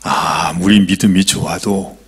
아무리 믿음이 좋아도,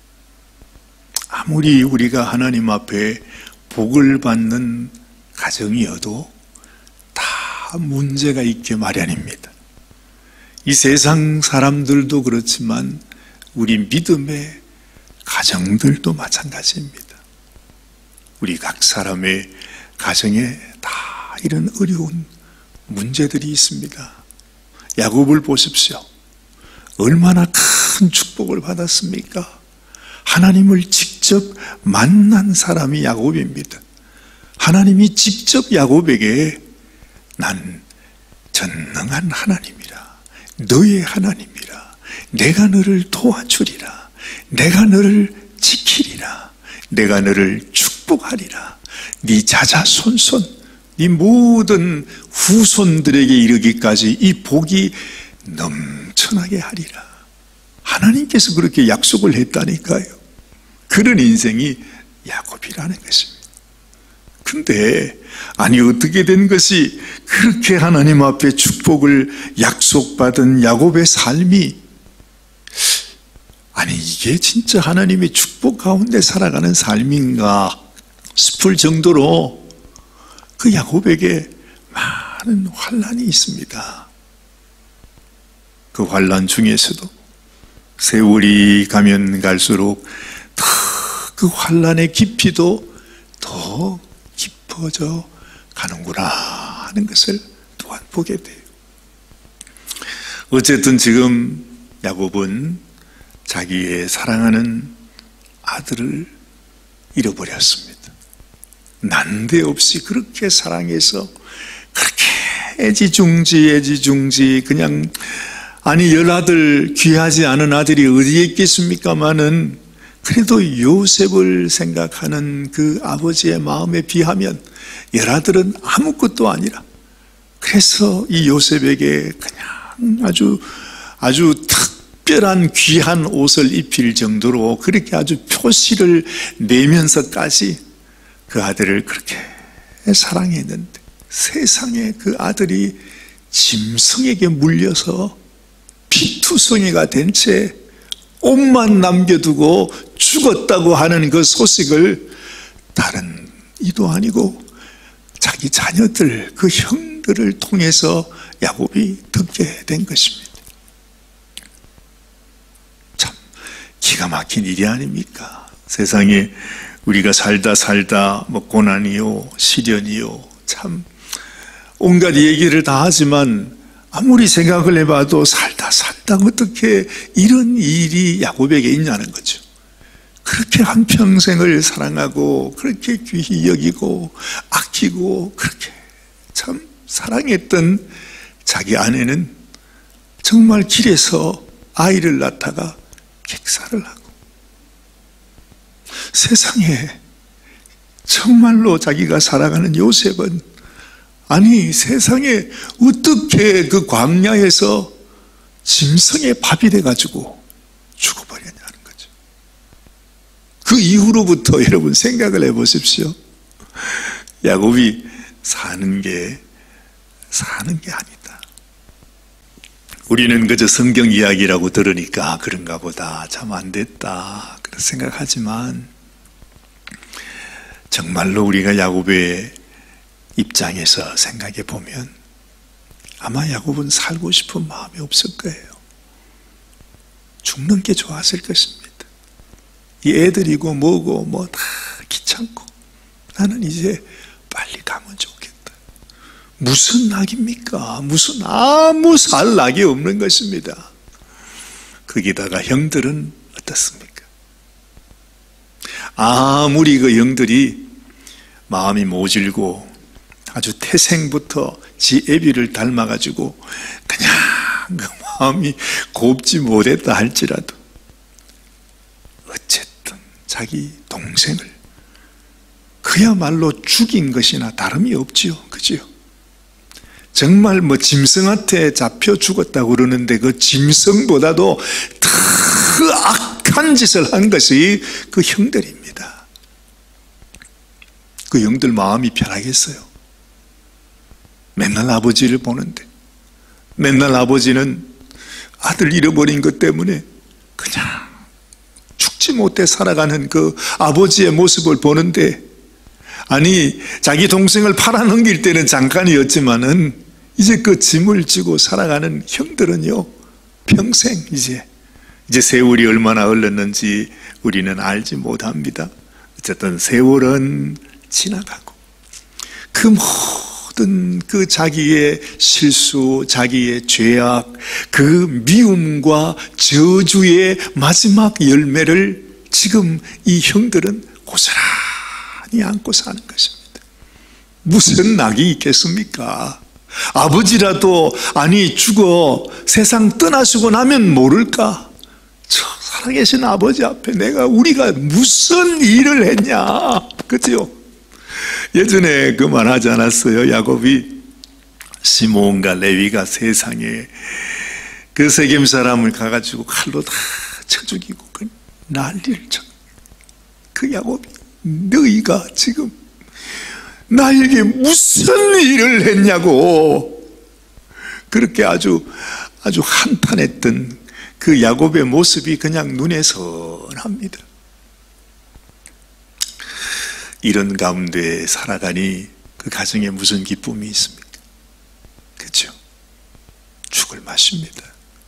아무리 우리가 하나님 앞에 복을 받는 가정이어도 다 문제가 있게 마련입니다. 이 세상 사람들도 그렇지만 우리 믿음의 가정들도 마찬가지입니다. 우리 각 사람의 가정에 다 이런 어려운 문제들이 있습니다. 야곱을 보십시오. 얼마나 큰 축복을 받았습니까? 하나님을 직접 만난 사람이 야곱입니다. 하나님이 직접 야곱에게 난 전능한 하나님이라, 너의 하나님이라, 내가 너를 도와주리라, 내가 너를 지키리라, 내가 너를 축복하리라, 네 자자손손, 네 모든 후손들에게 이르기까지 이 복이 넘쳐나게 하리라. 하나님께서 그렇게 약속을 했다니까요. 그런 인생이 야곱이라는 것입니다. 근데 아니 어떻게 된 것이 그렇게 하나님 앞에 축복을 약속받은 야곱의 삶이, 아니 이게 진짜 하나님의 축복 가운데 살아가는 삶인가 싶을 정도로 그 야곱에게 많은 환난이 있습니다. 그 환난 중에서도 세월이 가면 갈수록 더 그 환난의 깊이도 더 깊어져 가는구나 하는 것을 또한 보게 돼요. 어쨌든 지금 야곱은 자기의 사랑하는 아들을 잃어버렸습니다. 난데없이 그렇게 사랑해서 그렇게 애지중지 그냥, 아니 열아들, 귀하지 않은 아들이 어디에 있겠습니까마는 그래도 요셉을 생각하는 그 아버지의 마음에 비하면 열아들은 아무것도 아니라, 그래서 이 요셉에게 그냥 아주 특별한 귀한 옷을 입힐 정도로 그렇게 아주 표시를 내면서까지 그 아들을 그렇게 사랑했는데, 세상에 그 아들이 짐승에게 물려서 피투성이가 된 채 옷만 남겨두고 죽었다고 하는 그 소식을 다른 이도 아니고 자기 자녀들, 그 형들을 통해서 야곱이 듣게 된 것입니다. 참 기가 막힌 일이 아닙니까? 세상에 우리가 살다 뭐 고난이요, 시련이요, 참 온갖 얘기를 다 하지만 아무리 생각을 해봐도 살다 어떻게 이런 일이 야곱에게 있냐는 거죠. 그렇게 한평생을 사랑하고 그렇게 귀히 여기고 아끼고 그렇게 참 사랑했던 자기 아내는 정말 길에서 아이를 낳다가 객사를 하고, 세상에 정말로 자기가 사랑하는 요셉은, 아니 세상에 어떻게 그 광야에서 짐승의 밥이 돼가지고 죽어버렸냐는 거죠. 그 이후로부터 여러분 생각을 해보십시오. 야곱이 사는 게 아니다. 우리는 그저 성경 이야기라고 들으니까 그런가 보다, 참 안 됐다 그런 생각하지만, 정말로 우리가 야곱의 입장에서 생각해 보면 아마 야곱은 살고 싶은 마음이 없을 거예요. 죽는 게 좋았을 것입니다. 이 애들이고 뭐고 뭐 다 귀찮고 나는 이제 빨리 가면 좋겠다. 무슨 낙입니까? 무슨 아무 살 낙이 없는 것입니다. 거기다가 형들은 어떻습니까? 아무리 그 형들이 마음이 모질고 아주 태생부터 지 애비를 닮아가지고 그냥 그 마음이 곱지 못했다 할지라도 어쨌든 자기 동생을 그야말로 죽인 것이나 다름이 없지요. 그지요? 정말 뭐 짐승한테 잡혀 죽었다고 그러는데 그 짐승보다도 더 악한 짓을 한 것이 그 형들입니다. 그 형들 마음이 편하겠어요? 맨날 아버지를 보는데, 맨날 아버지는 아들 잃어버린 것 때문에 그냥 죽지 못해 살아가는 그 아버지의 모습을 보는데, 아니 자기 동생을 팔아넘길 때는 잠깐이었지만은 이제 그 짐을 지고 살아가는 형들은요 평생 이제 세월이 얼마나 흘렀는지 우리는 알지 못합니다. 어쨌든 세월은 지나가고 그 모든 그 자기의 실수, 자기의 죄악, 그 미움과 저주의 마지막 열매를 지금 이 형들은 고스란히 안고 사는 것입니다. 무슨 낙이 있겠습니까? 아버지라도 아니 죽어 세상 떠나시고 나면 모를까? 저 살아계신 아버지 앞에 우리가 무슨 일을 했냐, 그죠? 예전에 그 말하지 않았어요? 야곱이 시몬과 레위가 세상에 그 세겜 사람을 가가지고 칼로 다 쳐 죽이고 그 난리를 쳐. 그 야곱이 너희가 지금 나에게 무슨 일을 했냐고 그렇게 아주 한탄했던 그 야곱의 모습이 그냥 눈에 선합니다. 이런 가운데 살아가니 그 가정에 무슨 기쁨이 있습니까? 그렇죠? 죽을 맛입니다.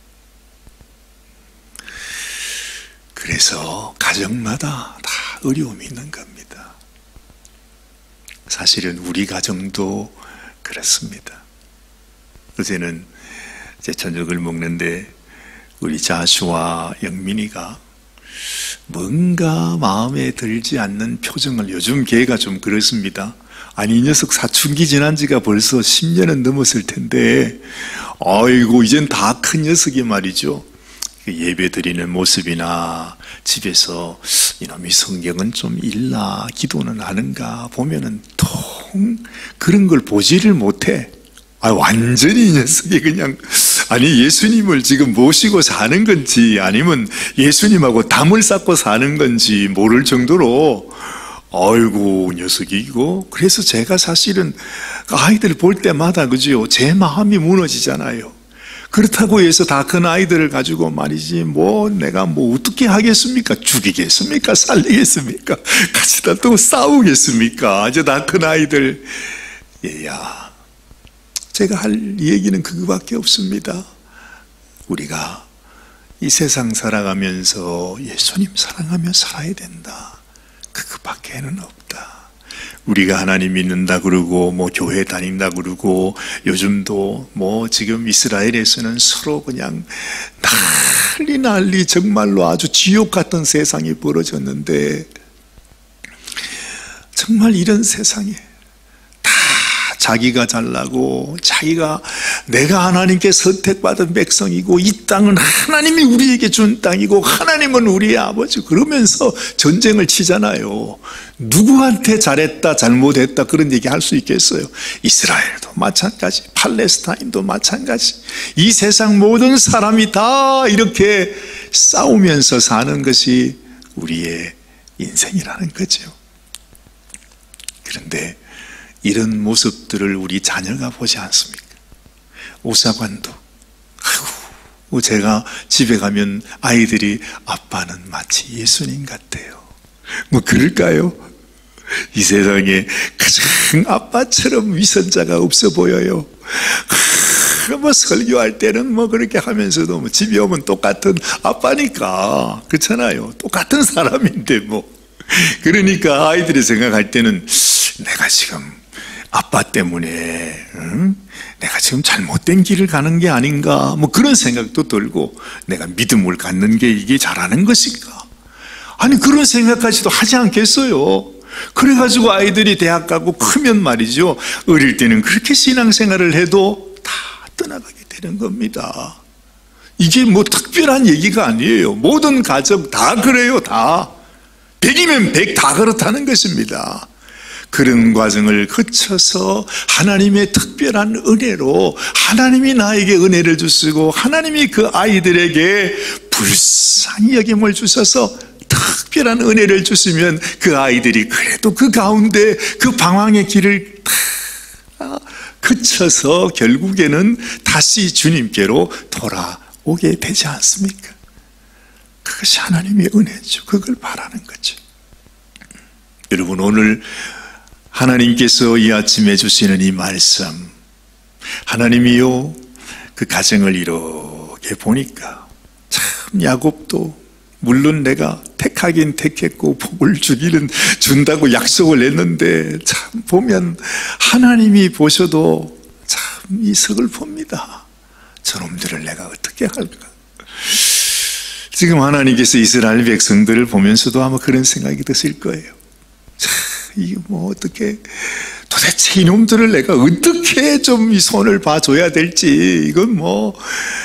그래서 가정마다 다 어려움이 있는 겁니다. 사실은 우리 가정도 그렇습니다. 어제는 이제 저녁을 먹는데 우리 자수와 영민이가 뭔가 마음에 들지 않는 표정을, 요즘 걔가 좀 그렇습니다. 아니 이 녀석 사춘기 지난 지가 벌써 10년은 넘었을 텐데 아이고 이젠 다 큰 녀석이 말이죠. 예배 드리는 모습이나 집에서 이놈이 성경은 좀 읽나 기도는 하는가 보면은 통 그런 걸 보지를 못해. 완전히 이 녀석이 그냥 아니 예수님을 지금 모시고 사는 건지 아니면 예수님하고 담을 쌓고 사는 건지 모를 정도로 아이고 녀석이 이거. 그래서 제가 사실은 아이들 볼 때마다 그죠, 제 마음이 무너지잖아요. 그렇다고 해서 다 큰 아이들을 가지고 말이지 내가 어떻게 하겠습니까? 죽이겠습니까? 살리겠습니까? 같이 다 또 싸우겠습니까? 이제 다 큰 아이들. 얘야, 제가 할 얘기는 그거밖에 없습니다. 우리가 이 세상 살아가면서 예수님 사랑하며 살아야 된다. 그거밖에는 없다. 우리가 하나님 믿는다 그러고 교회 다닌다 그러고 요즘도 지금 이스라엘에서는 서로 그냥 난리 정말로 아주 지옥 같은 세상이 벌어졌는데, 정말 이런 세상에 다 자기가 잘나고 자기가 내가 하나님께 선택받은 백성이고 이 땅은 하나님이 우리에게 준 땅이고 하나님은 우리의 아버지 그러면서 전쟁을 치잖아요. 누구한테 잘했다 잘못했다 그런 얘기 할 수 있겠어요? 이스라엘도 마찬가지, 팔레스타인도 마찬가지. 이 세상 모든 사람이 다 이렇게 싸우면서 사는 것이 우리의 인생이라는 거죠. 그런데 이런 모습들을 우리 자녀가 보지 않습니까? 오사관도 제가 집에 가면 아이들이 아빠는 마치 예수님 같대요. 그럴까요? 이 세상에 가장 아빠처럼 위선자가 없어 보여요. 설교할 때는 그렇게 하면서도 집에 오면 똑같은 아빠니까 그렇잖아요. 똑같은 사람인데 그러니까 아이들이 생각할 때는 내가 지금 아빠 때문에 내가 지금 잘못된 길을 가는 게 아닌가 그런 생각도 들고, 내가 믿음을 갖는 게 이게 잘하는 것인가, 아니 그런 생각까지도 하지 않겠어요. 그래가지고 아이들이 대학 가고 크면 말이죠, 어릴 때는 그렇게 신앙생활을 해도 다 떠나가게 되는 겁니다. 이게 특별한 얘기가 아니에요. 모든 가정 다 그래요. 다 100이면 100 다 그렇다는 것입니다. 그런 과정을 거쳐서 하나님의 특별한 은혜로 하나님이 나에게 은혜를 주시고 하나님이 그 아이들에게 불쌍히 여김을 주셔서 특별한 은혜를 주시면 그 아이들이 그래도 그 가운데 그 방황의 길을 다 거쳐서 결국에는 다시 주님께로 돌아오게 되지 않습니까? 그것이 하나님의 은혜죠. 그걸 바라는 거죠. 여러분, 오늘 하나님께서 이 아침에 주시는 이 말씀, 하나님이요, 그 가정을 이렇게 보니까 참 야곱도 물론 내가 택하긴 택했고 복을 준다고 약속을 했는데, 참 보면 하나님이 보셔도 참 이 서글픕니다. 저놈들을 내가 어떻게 할까? 지금 하나님께서 이스라엘 백성들을 보면서도 아마 그런 생각이 드실 거예요. 참, 이게 뭐 어떻게, 도대체 이놈들을 내가 어떻게 좀 이 손을 봐줘야 될지, 이건 뭐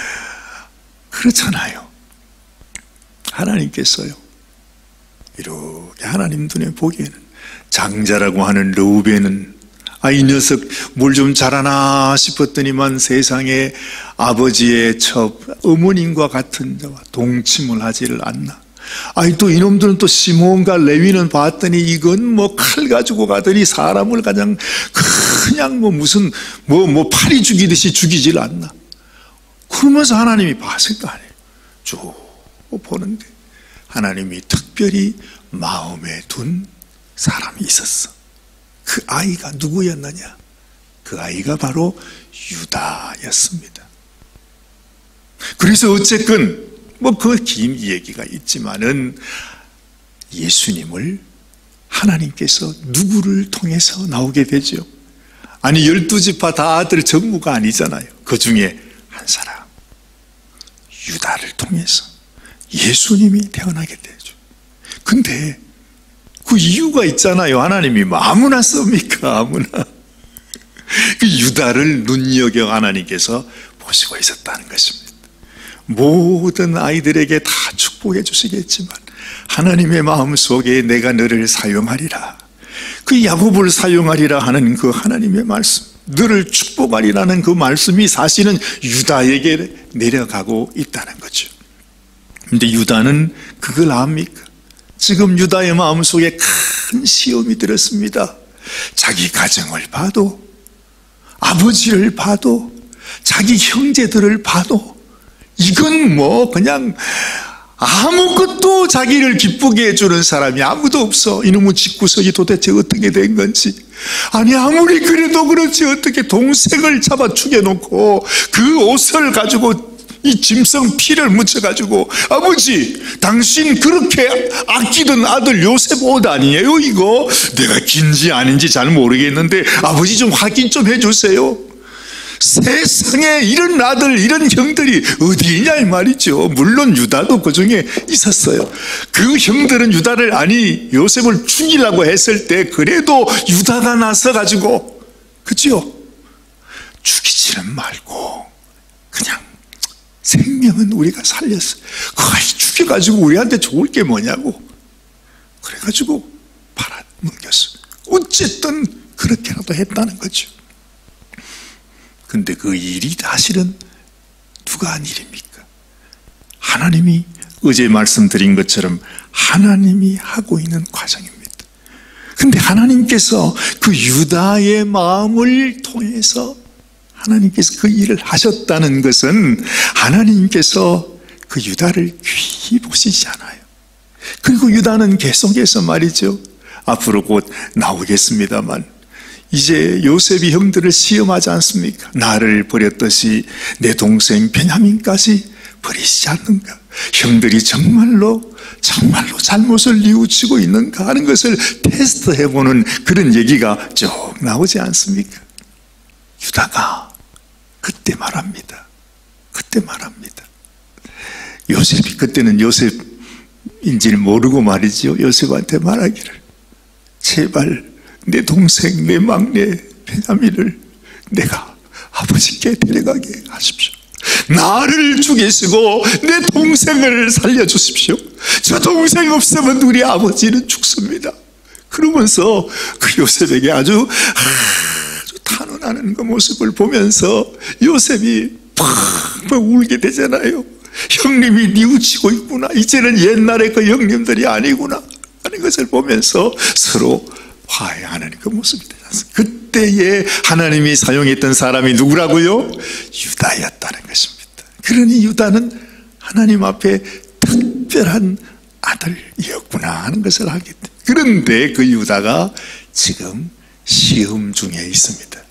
그렇잖아요. 하나님께서요, 이렇게 하나님 눈에 보기에는 장자라고 하는 르우벤은 이 녀석 뭘 좀 잘하나 싶었더니만 세상에 아버지의 어머님과 같은 자와 동침을 하지를 않나. 또 이놈들은 또 시몬과 레위는 봤더니 이건 뭐 칼 가지고 가더니 사람을 그냥 뭐 무슨 파리 죽이듯이 죽이질 않나. 그러면서 하나님이 봤을 거 아니에요. 쭉 보는데 하나님이 특별히 마음에 둔 사람이 있었어. 그 아이가 누구였느냐? 그 아이가 바로 유다였습니다. 그래서 어쨌건 그 긴 얘기가 있지만은 예수님을 하나님께서 누구를 통해서 나오게 되죠? 12지파 다 아들 전무가 아니잖아요. 그 중에 한 사람, 유다를 통해서 예수님이 태어나게 되죠. 근데 그 이유가 있잖아요. 하나님이 아무나 씁니까? 아무나. 그 유다를 눈여겨 하나님께서 보시고 있었다는 것입니다. 모든 아이들에게 다 축복해 주시겠지만 하나님의 마음속에 내가 너를 사용하리라, 그 야곱을 사용하리라 하는 그 하나님의 말씀, 너를 축복하리라는 그 말씀이 사실은 유다에게 내려가고 있다는 거죠. 근데 유다는 그걸 압니까? 지금 유다의 마음속에 큰 시험이 들었습니다. 자기 가정을 봐도, 아버지를 봐도, 자기 형제들을 봐도 이건 그냥 아무것도 자기를 기쁘게 해주는 사람이 아무도 없어. 이놈의 집구석이 도대체 어떻게 된 건지. 아무리 그래도 그렇지 어떻게 동생을 잡아 죽여놓고 그 옷을 가지고 이 짐승 피를 묻혀가지고, 아버지 당신 그렇게 아끼던 아들 요셉 옷 아니에요 이거? 내가 긴지 아닌지 잘 모르겠는데 아버지 좀 확인 좀 해주세요. 세상에 이런 아들 이런 형들이 어디 있냐 이 말이죠. 물론 유다도 그 중에 있었어요. 그 형들은 유다를 요셉을 죽이려고 했을 때 그래도 유다가 나서 가지고, 그죠? 죽이지는 말고 그냥 생명은 우리가 살렸어. 그 아이 죽여가지고 우리한테 좋을 게 뭐냐고. 그래가지고 팔아넘겼어. 어쨌든 그렇게라도 했다는 거죠. 근데 그 일이 사실은 누가 한 일입니까? 하나님이, 어제 말씀드린 것처럼 하나님이 하고 있는 과정입니다. 근데 하나님께서 그 유다의 마음을 통해서 하나님께서 그 일을 하셨다는 것은 하나님께서 그 유다를 귀히 보시지 않아요. 그리고 유다는 계속해서 말이죠, 앞으로 곧 나오겠습니다만 이제 요셉이 형들을 시험하지 않습니까? 나를 버렸듯이 내 동생 베냐민까지 버리시지 않는가? 형들이 정말로 잘못을 뉘우치고 있는가 하는 것을 테스트해보는 그런 얘기가 쭉 나오지 않습니까? 유다가 그때 말합니다. 요셉이, 그때는 요셉인지를 모르고 말이죠, 요셉한테 말하기를, 제발 내 동생, 내 막내 베냐민을 내가 아버지께 데려가게 하십시오. 나를 죽이시고 내 동생을 살려주십시오. 저 동생 없으면 우리 아버지는 죽습니다. 그러면서 그 요셉에게 아주 탄원하는 그 모습을 보면서 요셉이 팍 울게 되잖아요. 형님이 뉘우치고 있구나, 이제는 옛날의 그 형님들이 아니구나 하는 것을 보면서 서로 화해하는 그 모습이 되지 않습니까? 그때에 하나님이 사용했던 사람이 누구라고요? 유다였다는 것입니다. 그러니 유다는 하나님 앞에 특별한 아들이었구나 하는 것을 알게 됩니다. 그런데 그 유다가 지금 시험 중에 있습니다.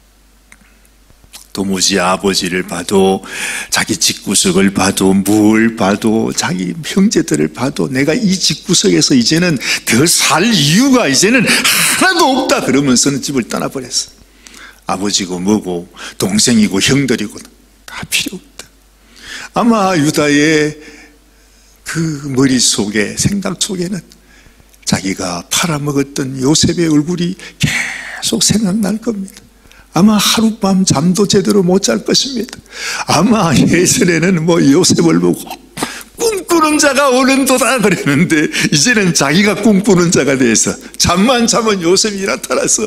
도무지 아버지를 봐도, 자기 집구석을 봐도, 뭘 봐도, 자기 형제들을 봐도 내가 이 집구석에서 이제는 더 살 이유가 이제는 하나도 없다 그러면서는 집을 떠나버렸어. 아버지고 뭐고 동생이고 형들이고 다 필요 없다. 아마 유다의 그 머릿속에, 생각 속에는 자기가 팔아먹었던 요셉의 얼굴이 계속 생각날 겁니다. 아마 하룻밤 잠도 제대로 못 잘 것입니다. 아마 예전에는 요셉을 보고 꿈꾸는 자가 오는도다 그랬는데 이제는 자기가 꿈꾸는 자가 돼서 잠만 자면 요셉이 나타나서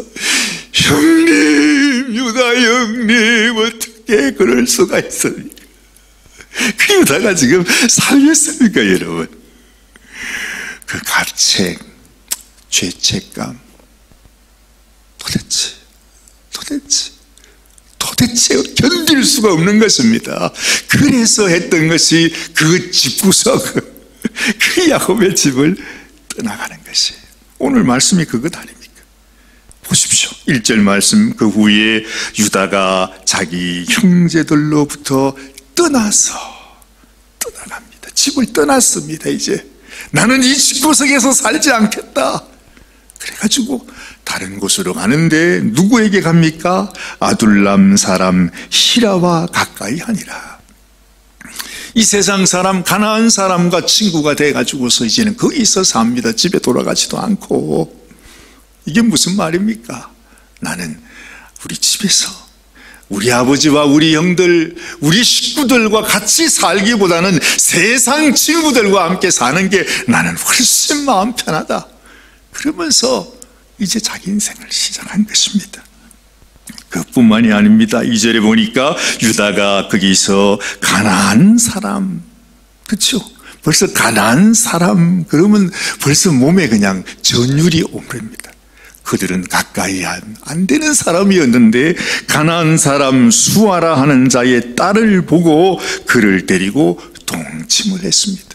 형님, 유다 형님, 어떻게 그럴 수가 있습니까? 그 유다가 지금 살겠습니까, 여러분? 그 가책, 죄책감, 도대체 견딜 수가 없는 것입니다. 그래서 했던 것이 그 집구석, 그 야곱의 집을 떠나가는 것이에요. 오늘 말씀이 그것 아닙니까? 보십시오. 1절 말씀, 그 후에 유다가 자기 형제들로부터 떠나갑니다. 집을 떠났습니다. 이제 나는 이 집구석에서 살지 않겠다. 그래가지고 다른 곳으로 가는데 누구에게 갑니까? 아둘람 사람 히라와 가까이 하니라. 이 세상 사람, 가나안 사람과 친구가 돼가지고서 이제는 거기서 삽니다. 집에 돌아가지도 않고. 이게 무슨 말입니까? 나는 우리 집에서 우리 아버지와 우리 형들, 우리 식구들과 같이 살기보다는 세상 친구들과 함께 사는 게 나는 훨씬 마음 편하다. 그러면서 이제 자기 인생을 시작한 것입니다. 그뿐만이 아닙니다. 2절에 보니까 유다가 거기서 가나안 사람, 그렇죠? 벌써 가나안 사람 그러면 벌써 몸에 그냥 전율이 오므립니다. 그들은 가까이 안 되는 사람이었는데 가나안 사람 수아라 하는 자의 딸을 보고 그를 데리고 동침을 했습니다.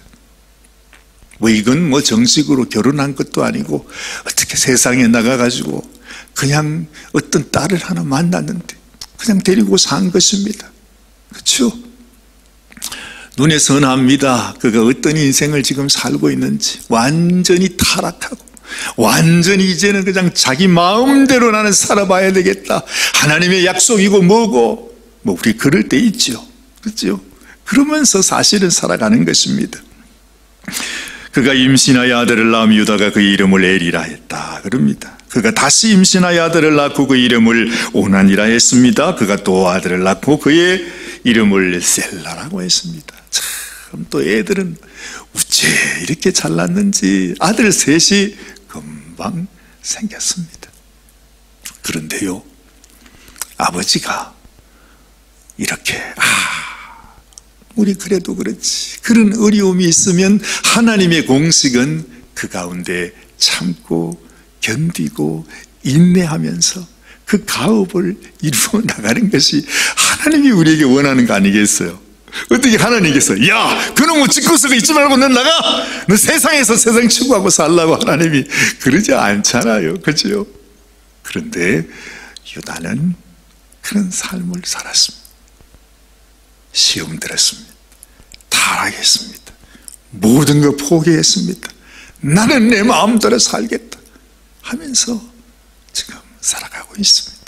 이건 정식으로 결혼한 것도 아니고 어떻게 세상에 나가가지고 그냥 어떤 딸을 하나 만났는데 그냥 데리고 산 것입니다. 그렇죠? 눈에 선합니다. 그가 어떤 인생을 지금 살고 있는지. 완전히 타락하고 완전히 이제는 그냥 자기 마음대로 나는 살아봐야 되겠다. 하나님의 약속이고 뭐고 우리 그럴 때 있죠. 그렇죠? 그러면서 사실은 살아가는 것입니다. 그가 임신하여 아들을 낳으며 유다가 그 이름을 에리라 했다 그럽니다. 그가 다시 임신하여 아들을 낳고 그 이름을 오난이라 했습니다. 그가 또 아들을 낳고 그의 이름을 셀라라고 했습니다. 참, 또 애들은 어째 이렇게 잘 낳는지 아들 셋이 금방 생겼습니다. 그런데요, 아버지가 이렇게 우리 그래도 그렇지, 그런 어려움이 있으면 하나님의 공식은 그 가운데 참고 견디고 인내하면서 그 가업을 이루어 나가는 것이 하나님이 우리에게 원하는 거 아니겠어요? 어떻게 하나님께서 야 그놈의 집구석에 있지 말고 넌 나가, 너 세상에서 세상 친구하고 살라고 하나님이 그러지 않잖아요. 그렇죠? 그런데 유다는 그런 삶을 살았습니다. 시험 들었습니다. 타락했습니다. 모든 걸 포기했습니다. 나는 내 마음대로 살겠다 하면서 지금 살아가고 있습니다.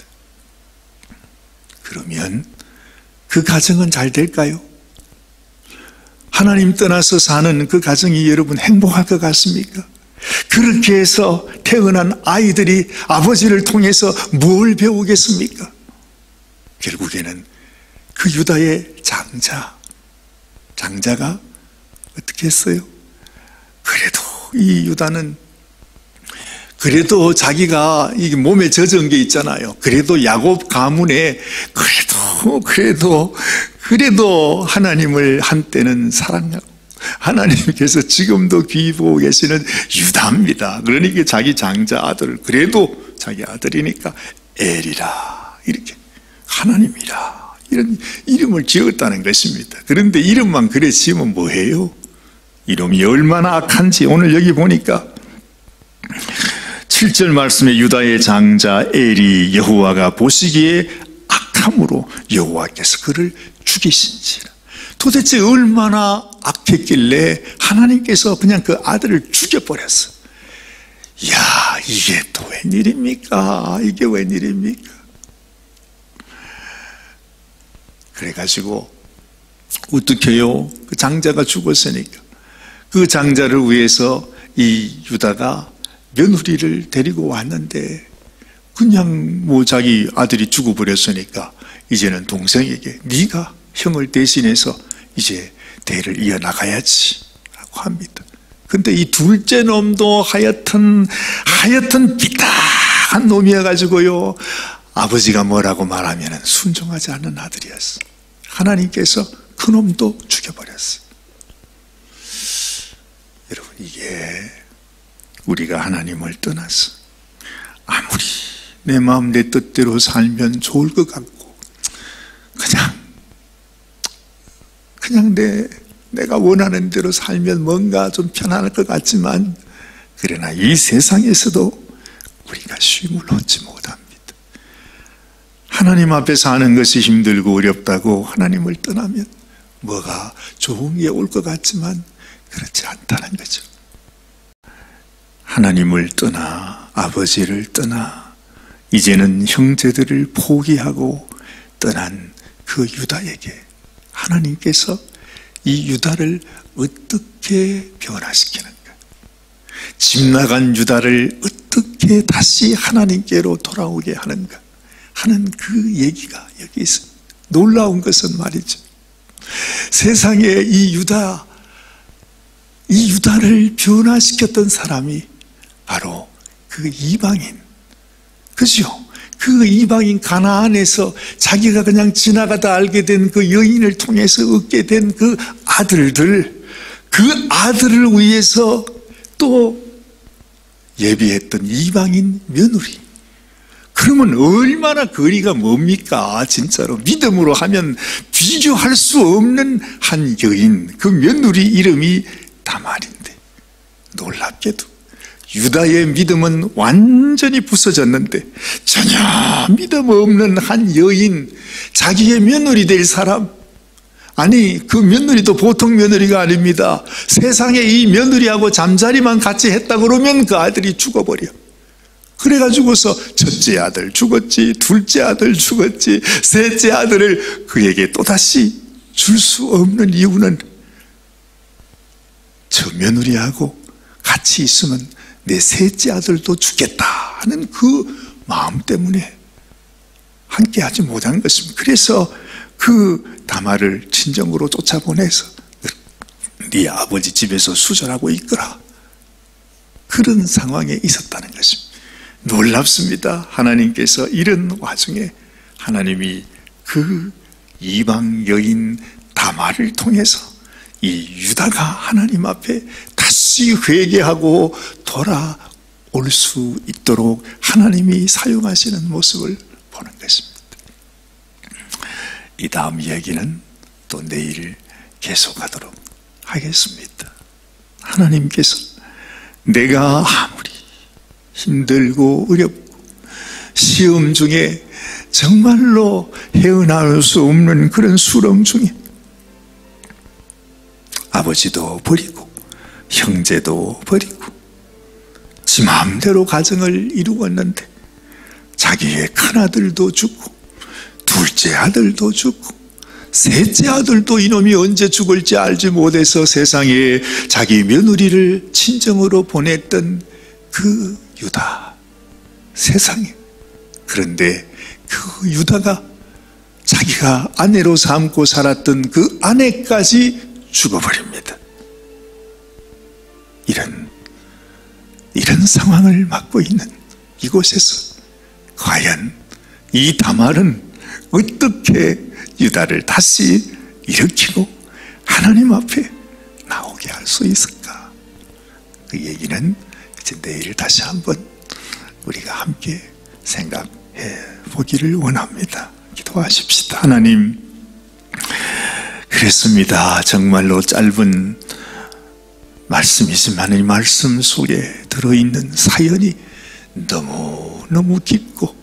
그러면 그 가정은 잘 될까요? 하나님 떠나서 사는 그 가정이 여러분 행복할 것 같습니까? 그렇게 해서 태어난 아이들이 아버지를 통해서 뭘 배우겠습니까? 결국에는 그 유다의 장자가 어떻게 했어요? 그래도 이 유다는 그래도 자기가 이 몸에 젖은 게 있잖아요. 그래도 야곱 가문에 그래도 하나님을 한때는 사랑하고 하나님께서 지금도 귀 보고 계시는 유다입니다. 그러니까 자기 장자 아들을 그래도 자기 아들이니까 엘이라 이렇게 하나님이라 이런 이름을 지었다는 것입니다. 그런데 이름만 그래 지으면 뭐해요? 이놈이 얼마나 악한지 오늘 여기 보니까 7절 말씀에 유다의 장자 엘이 여호와가 보시기에 악함으로 여호와께서 그를 죽이신지라. 도대체 얼마나 악했길래 하나님께서 그냥 그 아들을 죽여버렸어. 이야, 이게 또 웬일입니까? 이게 웬일입니까? 그래가지고 어떡해요? 그 장자가 죽었으니까 그 장자를 위해서 이 유다가 며느리를 데리고 왔는데 그냥 뭐 자기 아들이 죽어버렸으니까 이제는 동생에게 네가 형을 대신해서 이제 대를 이어나가야지 라고 합니다. 근데 이 둘째 놈도 하여튼 삐딱한 놈이어가지고요, 아버지가 뭐라고 말하면 순종하지 않는 아들이었어. 하나님께서 그 놈도 죽여버렸어. 여러분, 이게 우리가 하나님을 떠나서 아무리 내 마음 내 뜻대로 살면 좋을 것 같고 그냥 내가 원하는 대로 살면 뭔가 좀 편안할 것 같지만, 그러나 이 세상에서도 우리가 쉼을 얻지 못합니다. 하나님 앞에 사는 것이 힘들고 어렵다고 하나님을 떠나면 뭐가 좋은 게 올 것 같지만 그렇지 않다는 거죠. 하나님을 떠나, 아버지를 떠나, 이제는 형제들을 포기하고 떠난 그 유다에게 하나님께서 이 유다를 어떻게 변화시키는가, 집 나간 유다를 어떻게 다시 하나님께로 돌아오게 하는가 하는 그 얘기가 여기 있습니다. 놀라운 것은 말이죠, 세상에 이 유다를 변화시켰던 사람이 바로 그 이방인, 그죠? 그 이방인 가나안에서 자기가 그냥 지나가다 알게 된 그 여인을 통해서 얻게 된 그 아들들, 그 아들을 위해서 또 예비했던 이방인 며느리. 그러면 얼마나 거리가 뭡니까? 진짜로 믿음으로 하면 비교할 수 없는 한 여인, 그 며느리 이름이 다말인데, 놀랍게도 유다의 믿음은 완전히 부서졌는데 전혀 믿음 없는 한 여인, 자기의 며느리 될 사람, 아니 그 며느리도 보통 며느리가 아닙니다. 세상에 이 며느리하고 잠자리만 같이 했다 그러면 그 아들이 죽어버려. 그래가지고서 첫째 아들 죽었지, 둘째 아들 죽었지, 셋째 아들을 그에게 또다시 줄 수 없는 이유는 저 며느리하고 같이 있으면 내 셋째 아들도 죽겠다 하는 그 마음 때문에 함께하지 못한 것입니다. 그래서 그 다말을 친정으로 쫓아보내서 네 아버지 집에서 수절하고 있거라, 그런 상황에 있었다는 것입니다. 놀랍습니다. 하나님께서 이런 와중에 하나님이 그 이방 여인 다말을 통해서 이 유다가 하나님 앞에 다시 회개하고 돌아올 수 있도록 하나님이 사용하시는 모습을 보는 것입니다. 이 다음 이야기는 또 내일 계속하도록 하겠습니다. 하나님께서 내가 아무리 힘들고 어렵고 시험 중에 정말로 헤어나올 수 없는 그런 수렁 중에 아버지도 버리고 형제도 버리고 지 마음대로 가정을 이루었는데 자기의 큰아들도 죽고 둘째 아들도 죽고 셋째 아들도 이놈이 언제 죽을지 알지 못해서 세상에 자기 며느리를 친정으로 보냈던 그 유다, 세상에. 그런데 그 유다가 자기가 아내로 삼고 살았던 그 아내까지 죽어버립니다. 이런 상황을 맞고 있는 이곳에서 과연 이 다말은 어떻게 유다를 다시 일으키고 하나님 앞에 나오게 할 수 있을까? 그 얘기는 이제 내일 다시 한번 우리가 함께 생각해 보기를 원합니다. 기도하십시다. 하나님, 그랬습니다. 정말로 짧은 말씀이지만 이 말씀 속에 들어있는 사연이 너무너무 깊고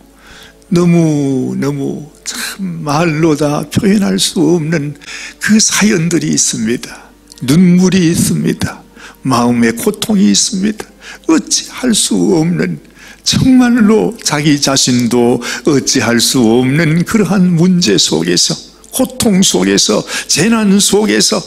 너무너무 참 말로 다 표현할 수 없는 그 사연들이 있습니다. 눈물이 있습니다. 마음의 고통이 있습니다. 어찌할 수 없는, 정말로 자기 자신도 어찌할 수 없는 그러한 문제 속에서, 고통 속에서, 재난 속에서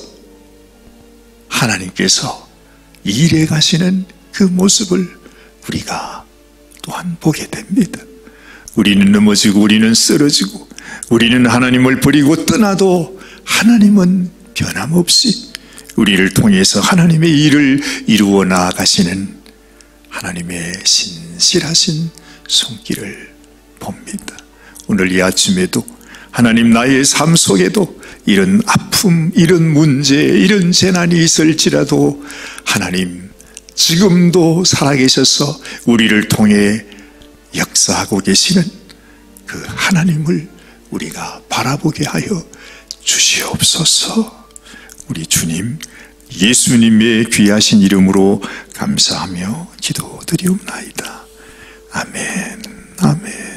하나님께서 일해 가시는 그 모습을 우리가 또한 보게 됩니다. 우리는 넘어지고 우리는 쓰러지고 우리는 하나님을 버리고 떠나도 하나님은 변함없이 우리를 통해서 하나님의 일을 이루어 나아가시는 하나님의 신실하신 손길을 봅니다. 오늘 이 아침에도 하나님, 나의 삶 속에도 이런 아픔, 이런 문제, 이런 재난이 있을지라도 하나님 지금도 살아계셔서 우리를 통해 역사하고 계시는 그 하나님을 우리가 바라보게 하여 주시옵소서. 우리 주님 예수님의 귀하신 이름으로 감사하며 기도드리옵나이다. 아멘. 아멘.